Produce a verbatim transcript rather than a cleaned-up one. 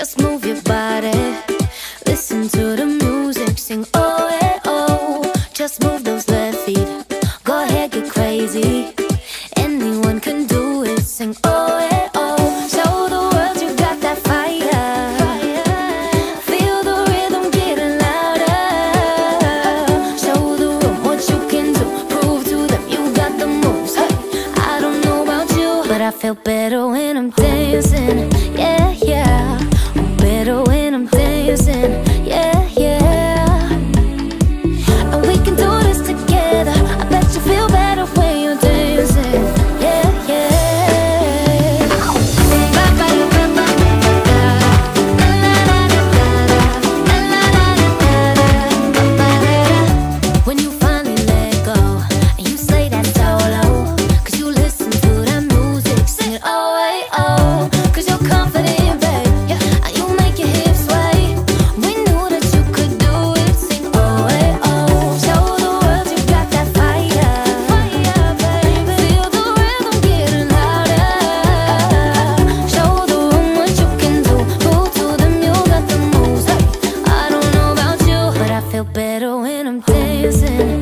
Just move your body, listen to the music, sing oh eh oh. Just move those left feet, go ahead, get crazy. Anyone can do it, sing oh eh oh. Show the world you got that fire. Feel the rhythm getting louder. Show the room what you can do, prove to them you got the moves. Hey, I don't know about you, but I feel better when I'm dancing. Yeah, yeah, I'm better when I'm dancing. Yeah, yeah, and we can do this together. I bet you feel better when you're dancing. Yeah, yeah. When you finally let go and you say that solo, cause you listen to that music, sing it oh eh oh. Cause you're confident, babe, yeah, and you make your hips sway. We knew that you could do it, sing oh eh oh. Show the world you got that fire, fire, baby. Feel the rhythm getting louder. Show the room what you can do, prove to them you got the moves. Hey, I don't know about you, but I feel better when I'm dancing.